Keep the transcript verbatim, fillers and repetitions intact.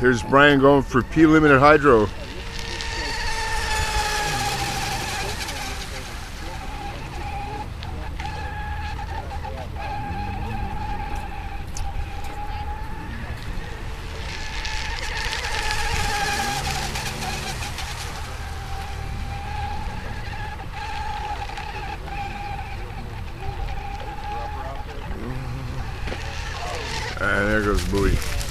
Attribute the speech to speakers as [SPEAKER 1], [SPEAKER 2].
[SPEAKER 1] Here's Brian going for P-Ltd Hydro. And there goes the buoy.